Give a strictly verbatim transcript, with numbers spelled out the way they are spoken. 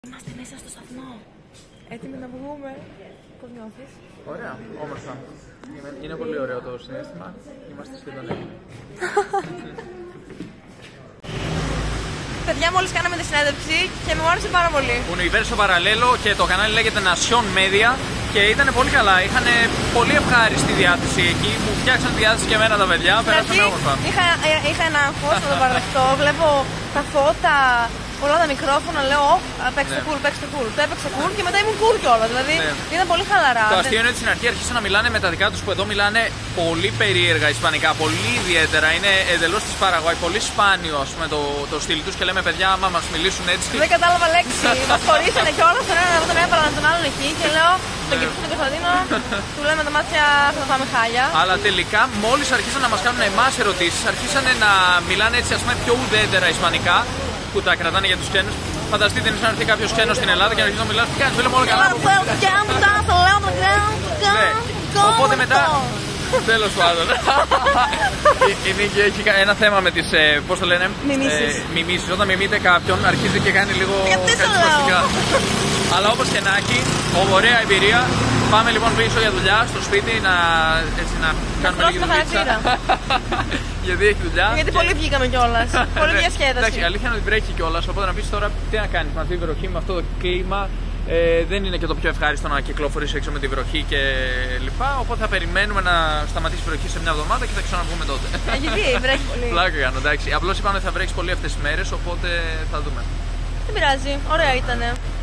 Είμαστε μέσα στο σταθμό. Έτοιμοι να βγούμε. Πώς νιώθεις? Ωραία, όμορφα. Είναι, είναι πολύ ωραίο το συναίσθημα. Είμαστε σχεδόν έτοιμοι. Παιδιά, μόλις κάναμε τη συνέντευξη και μου άρεσε πάρα πολύ. Universo Parallelo και το κανάλι λέγεται Nation Media και ήταν πολύ καλά. Είχαν πολύ ευχάριστη διάθεση εκεί. Μου φτιάξαν τη διάθεση και εμένα τα παιδιά. Πέρασαμε όμορφα. Είχα, είχα ένα άγχος να το παραδεχτώ. Βλέπω τα φώτα, πολλά τα μικρόφωνα. Λέω, παίξτε ναι. cool, παίξτε cool. Το έπαιξε cool και μετά ήμουν cool κιόλας. Δηλαδή ναι. ήταν πολύ χαλαρά. Το αστείο είναι ότι στην αρχή άρχισαν να μιλάνε με τα δικά τους που εδώ μιλάνε πολύ περίεργα ισπανικά. Πολύ ιδιαίτερα. Είναι εντελώς της Παραγουάη. Πολύ σπάνιο ας πούμε, το, το στυλ τους και λέμε παιδιά, άμα μας μιλήσουν έτσι. Δεν κατάλαβα λέξη. Μας χωρίσανε κιόλας τον έναν από τον έβαλαν τον άλλον εκεί και λέω τον κοιτήσω τον Κωνσταντίνο, του λέμε τα μάτια θα τα πάμε χάλια. Αλλά τελικά μόλις αρχίσαν να μας κάνουν εμάς ερωτήσεις, αρχίσαν να μιλάνε έτσι ας πούμε πιο ουδέτερα ισπανικά που τα κρατάνε για τους ξένους. Φανταστείτε να έρθει κάποιος ξένος στην Ελλάδα και να αρχίσει να μιλάς. Τι κάνεις, φίλε μου, όλα καλά. Οπότε μετά. Τέλος πάντων. Η Νίκη έχει ένα θέμα με τις, πώς το λένε, μιμήσεις. Ε, μιμήσεις. Όταν μιμείται κάποιον αρχίζει και κάνει λίγο κατσπαστικά. Αλλά όπως και να έχει, ωραία εμπειρία. Πάμε λοιπόν πίσω για δουλειά στο σπίτι να, έτσι, να κάνουμε λίγη δουλειά. Γιατί έχει δουλειά. Γιατί και... πολύ βγήκαμε κιόλας. Πολύ διασκέδαση. Εντάξει, αλήθεια είναι ότι βρέχει κιόλας. Οπότε να πεις τώρα τι να κάνεις με αυτή τη βροχή, με αυτό το κλίμα. Ε, δεν είναι και το πιο ευχάριστο να κυκλοφορείς έξω με τη βροχή και λοιπά. Οπότε θα περιμένουμε να σταματήσει η βροχή σε μια εβδομάδα και θα ξαναβγούμε τότε. Ε, γιατί βρέχει πολύ. Πλάκα κάνω, εντάξει. Απλώς είπαμε ότι θα βρέξει πολύ αυτές τις μέρες, οπότε θα δούμε. Δεν πειράζει, ωραία ήτανε.